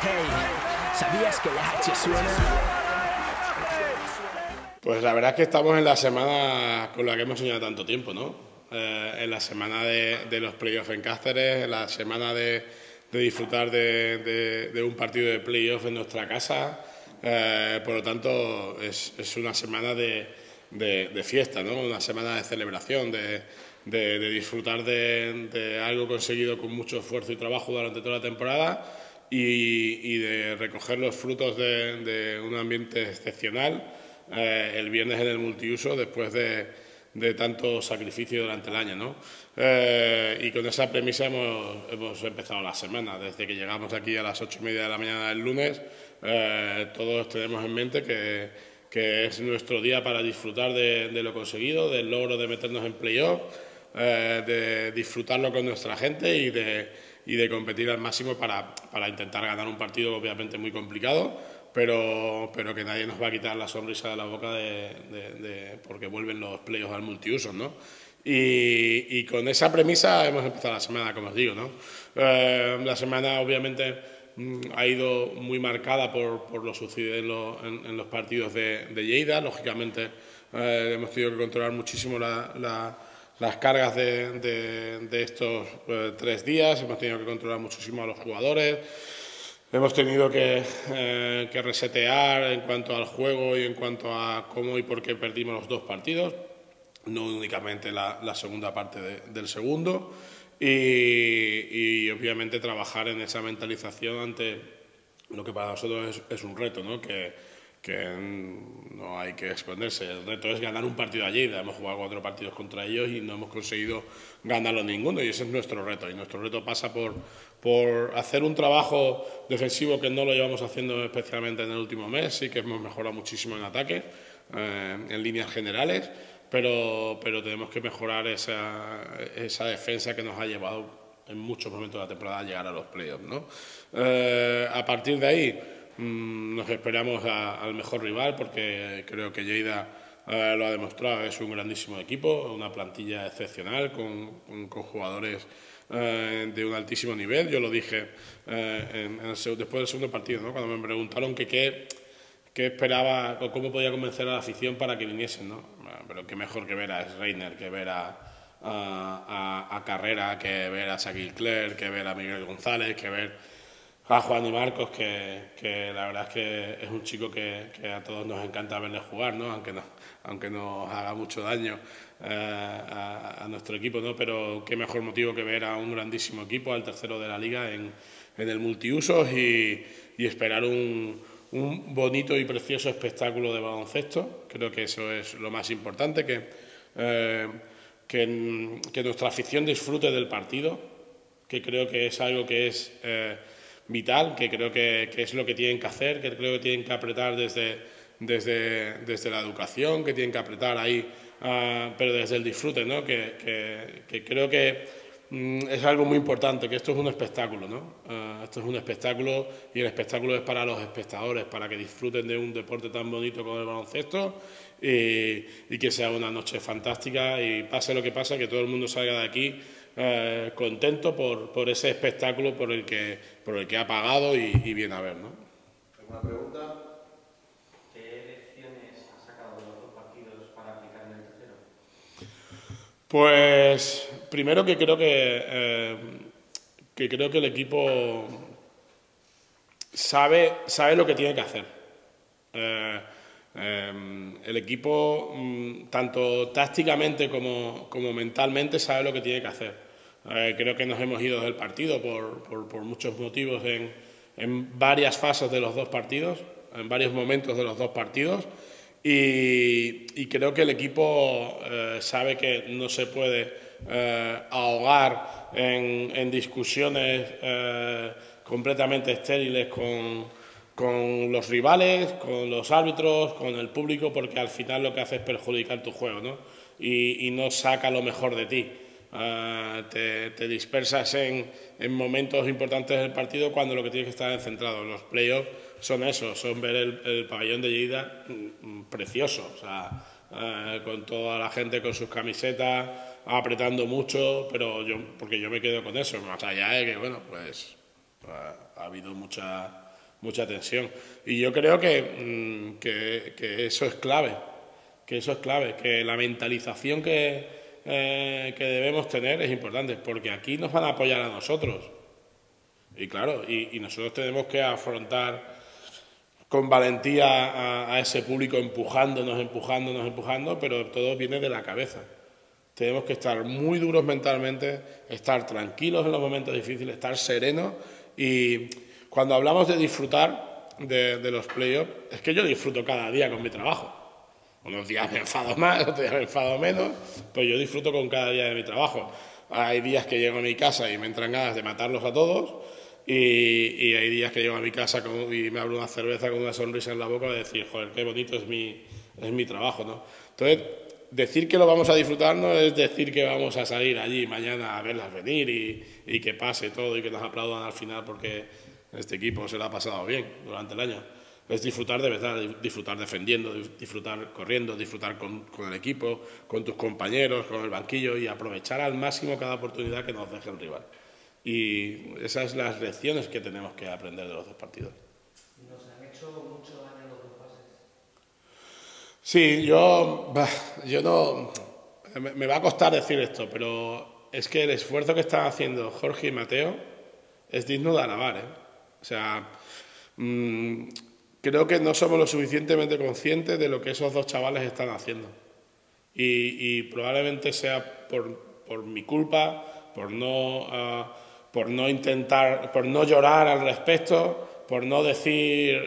Hey, ¿sabías que la H suena? Pues la verdad es que estamos en la semana con la que hemos soñado tanto tiempo, ¿no? En la semana de los playoffs en Cáceres, en la semana de disfrutar de un partido de playoff en nuestra casa. Por lo tanto, es una semana de fiesta, ¿no? Una semana de celebración, de disfrutar de algo conseguido con mucho esfuerzo y trabajo durante toda la temporada y de recoger los frutos de un ambiente excepcional. El viernes en el multiuso después de tanto sacrificio durante el año, ¿no? Y con esa premisa hemos empezado la semana. Desde que llegamos aquí a las 8:30 de la mañana del lunes, todos tenemos en mente que es nuestro día para disfrutar de lo conseguido, del logro de meternos en playoff, de disfrutarlo con nuestra gente y de competir al máximo para intentar ganar un partido obviamente muy complicado, pero que nadie nos va a quitar la sonrisa de la boca porque vuelven los playoffs al multiusos, ¿no? Y con esa premisa hemos empezado la semana, como os digo, ¿no? La semana obviamente ha ido muy marcada por lo sucedido en los partidos de Lleida. Lógicamente hemos tenido que controlar muchísimo las cargas de estos 3 días, hemos tenido que controlar muchísimo a los jugadores. Hemos tenido que resetear en cuanto al juego y en cuanto a cómo y por qué perdimos los 2 partidos, no únicamente la segunda parte del segundo, y obviamente trabajar en esa mentalización ante lo que para nosotros es un reto, ¿no? Que no hay que esconderse. El reto es ganar un partido allí. Hemos jugado 4 partidos contra ellos y no hemos conseguido ganarlo ninguno, y ese es nuestro reto. Y nuestro reto pasa por hacer un trabajo defensivo que no lo llevamos haciendo especialmente en el último mes. Sí que hemos mejorado muchísimo en ataque, en líneas generales, pero tenemos que mejorar esa defensa que nos ha llevado en muchos momentos de la temporada a llegar a los playoffs, ¿no? A partir de ahí nos esperamos al mejor rival, porque creo que Lleida lo ha demostrado, es un grandísimo equipo, una plantilla excepcional con jugadores de un altísimo nivel. Yo lo dije después del segundo partido, ¿no? Cuando me preguntaron qué esperaba o cómo podía convencer a la afición para que viniesen, ¿no? Pero qué mejor que ver a Reiner, que ver a Carrera, que ver a Shaquille Clerc, que ver a Miguel González, que ver a Juan y Marcos, que la verdad es que es un chico que a todos nos encanta verle jugar, ¿no? Aunque nos haga mucho daño a nuestro equipo, ¿no? Pero qué mejor motivo que ver a un grandísimo equipo, al tercero de la liga en el multiusos, y esperar un bonito y precioso espectáculo de baloncesto. Creo que eso es lo más importante, que nuestra afición disfrute del partido, que creo que es algo que es vital, que creo que es lo que tienen que hacer, que creo que tienen que apretar desde la educación, que tienen que apretar ahí, pero desde el disfrute, ¿no? Que creo que es algo muy importante, que esto es un espectáculo, ¿no? Esto es un espectáculo, y el espectáculo es para los espectadores, para que disfruten de un deporte tan bonito como el baloncesto, y que sea una noche fantástica, y pase lo que pase, que todo el mundo salga de aquí contento por ese espectáculo por el que ha pagado y viene a ver, ¿no? ¿Alguna pregunta? ¿Qué lecciones has sacado de los 2 partidos para aplicar en el tercero? Pues primero que creo que el equipo sabe lo que tiene que hacer. El equipo, tanto tácticamente como mentalmente, sabe lo que tiene que hacer. Creo que nos hemos ido del partido por muchos motivos en varias fases de los 2 partidos, en varios momentos de los 2 partidos, y creo que el equipo sabe que no se puede ahogar en discusiones completamente estériles con los rivales, con los árbitros, con el público, porque al final lo que hace es perjudicar tu juego, ¿no? Y no saca lo mejor de ti. Te dispersas en momentos importantes del partido, cuando lo que tienes que estar centrado. Los playoffs son eso, son ver el pabellón de Lleida precioso, o sea, con toda la gente con sus camisetas, apretando mucho, porque yo me quedo con eso, más allá de que, bueno, pues ha habido mucha mucha tensión. Y yo creo que eso es clave, que la mentalización que debemos tener es importante, porque aquí nos van a apoyar a nosotros. Y claro, y nosotros tenemos que afrontar con valentía a ese público empujándonos, pero todo viene de la cabeza. Tenemos que estar muy duros mentalmente, estar tranquilos en los momentos difíciles, estar serenos. Y cuando hablamos de disfrutar de los playoffs, es que yo disfruto cada día con mi trabajo. Unos días me enfado más, otros días me enfado menos, pero yo disfruto con cada día de mi trabajo. Hay días que llego a mi casa y me entran ganas de matarlos a todos, y hay días que llego a mi casa y me abro una cerveza con una sonrisa en la boca y decir, joder, qué bonito es mi trabajo, ¿no? Entonces, decir que lo vamos a disfrutar no es decir que vamos a salir allí mañana a verlas venir y que pase todo y que nos aplaudan al final porque este equipo se lo ha pasado bien durante el año. Es disfrutar de verdad, disfrutar defendiendo, disfrutar corriendo, disfrutar con el equipo, con tus compañeros, con el banquillo y aprovechar al máximo cada oportunidad que nos deje el rival. Y esas son las lecciones que tenemos que aprender de los dos partidos. ¿Nos han hecho mucho daño los dos pases? Sí, yo no... Me va a costar decir esto, pero es que el esfuerzo que están haciendo Jorge y Mateo es digno de alabar, ¿eh? O sea, creo que no somos lo suficientemente conscientes de lo que esos dos chavales están haciendo. Y probablemente sea por mi culpa, por no intentar, por no llorar al respecto, por no decir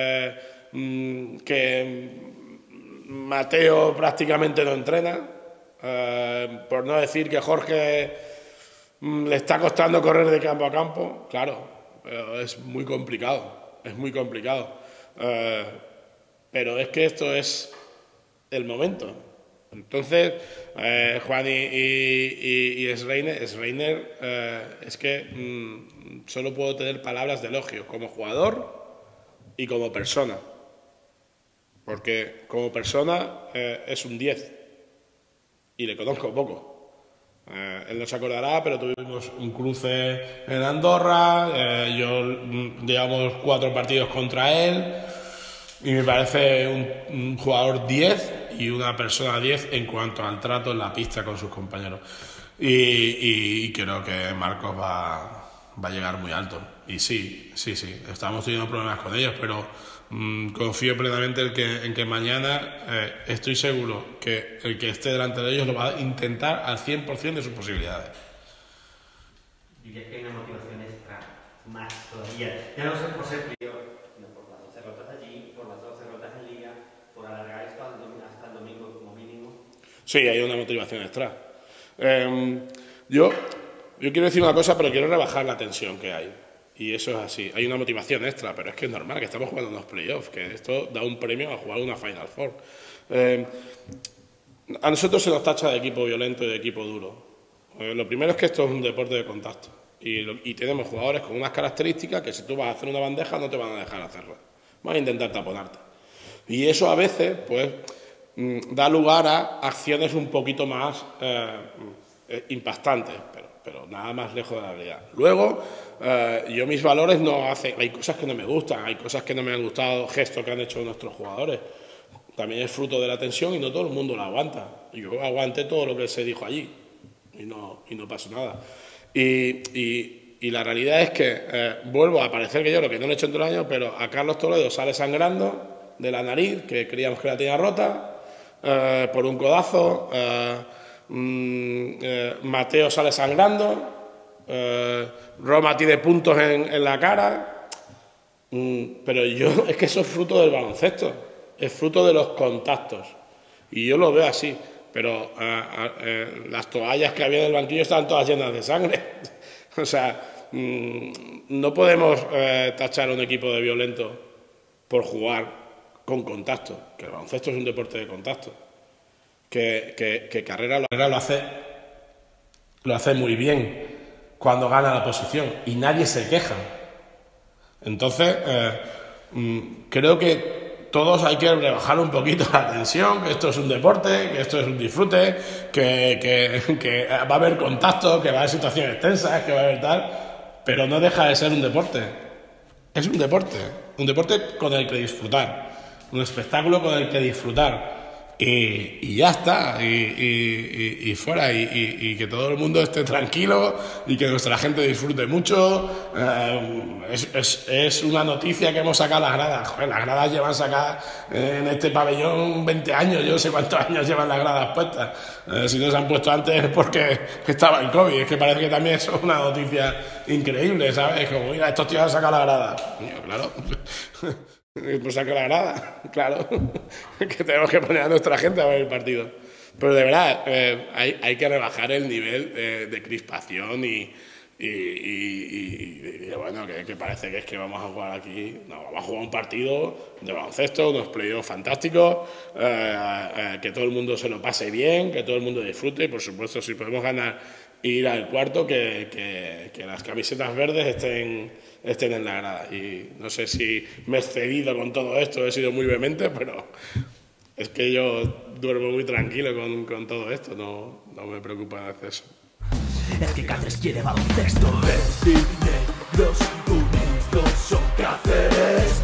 que Mateo prácticamente no entrena, por no decir que Jorge le está costando correr de campo a campo. Claro, es muy complicado, pero es que esto es el momento. Entonces, Juan y Sreiner, es que solo puedo tener palabras de elogio como jugador y como persona, porque como persona es un 10 y le conozco poco. Él no se acordará, pero tuvimos un cruce en Andorra, yo llevamos 4 partidos contra él y me parece un jugador 10 y una persona 10 en cuanto al trato en la pista con sus compañeros. Y creo que Marcos va a llegar muy alto. Y sí, estamos teniendo problemas con ellos, pero confío plenamente en que mañana estoy seguro que el que esté delante de ellos lo va a intentar al 100% de sus posibilidades. Diría que hay una motivación extra, más todavía. Ya no sé por ser playoff, sino por las 12 derrotas allí, por las 12 derrotas en Liga, por alargar esto hasta el domingo como mínimo. Sí, hay una motivación extra. Yo quiero decir una cosa, pero quiero rebajar la tensión que hay. Y eso es así. Hay una motivación extra, pero es que es normal que estamos jugando unos playoffs, que esto da un premio a jugar una Final Four. A nosotros se nos tacha de equipo violento y de equipo duro. Lo primero es que esto es un deporte de contacto. Y tenemos jugadores con unas características que si tú vas a hacer una bandeja no te van a dejar hacerla. Van a intentar taponarte. Y eso a veces, pues, da lugar a acciones un poquito más impactantes, pero nada más lejos de la realidad. Luego, yo mis valores no hacen... Hay cosas que no me gustan, hay cosas que no me han gustado, gestos que han hecho nuestros jugadores. También es fruto de la tensión y no todo el mundo lo aguanta. Yo aguanté todo lo que se dijo allí y no pasó nada. Y la realidad es que vuelvo a parecer que yo lo que no lo he hecho en todo el año, pero a Carlos Toledo sale sangrando de la nariz, que creíamos que la tenía rota, por un codazo. Mateo sale sangrando, Roma tiene puntos en la cara, pero es que eso es fruto del baloncesto, es fruto de los contactos y yo lo veo así, pero las toallas que había en el banquillo estaban todas llenas de sangre. O sea, no podemos tachar a un equipo de violento por jugar con contacto, que el baloncesto es un deporte de contacto. Que Carrera lo hace muy bien cuando gana la posición y nadie se queja. Entonces, creo que todos hay que rebajar un poquito la tensión, que esto es un deporte, que esto es un disfrute, que va a haber contacto, que va a haber situaciones tensas, que va a haber tal, pero no deja de ser un deporte. Es un deporte. un deporte con el que disfrutar, un espectáculo con el que disfrutar. Y ya está, y fuera, y que todo el mundo esté tranquilo y que nuestra gente disfrute mucho. Es una noticia que hemos sacado las gradas. Joder, las gradas llevan sacadas en este pabellón 20 años, yo no sé cuántos años llevan las gradas puestas. Si no se han puesto antes es porque estaba el COVID. Es que parece que también eso es una noticia increíble, ¿sabes? Como, mira, estos tíos han sacado las gradas. Claro. Pues saca la grada, claro, que tenemos que poner a nuestra gente a ver el partido. Pero de verdad, hay que rebajar el nivel de crispación y bueno, que parece que es que vamos a jugar aquí. No, vamos a jugar un partido de baloncesto, unos playoffs fantásticos, que todo el mundo se lo pase bien, que todo el mundo disfrute y por supuesto si podemos ganar e ir al cuarto, que las camisetas verdes estén en la grada. Y no sé si me he excedido con todo esto, he sido muy vehemente, pero es que yo duermo muy tranquilo con todo esto, no me preocupa en exceso. Es que Cáceres quiere baloncesto. Negros unidos son Cáceres.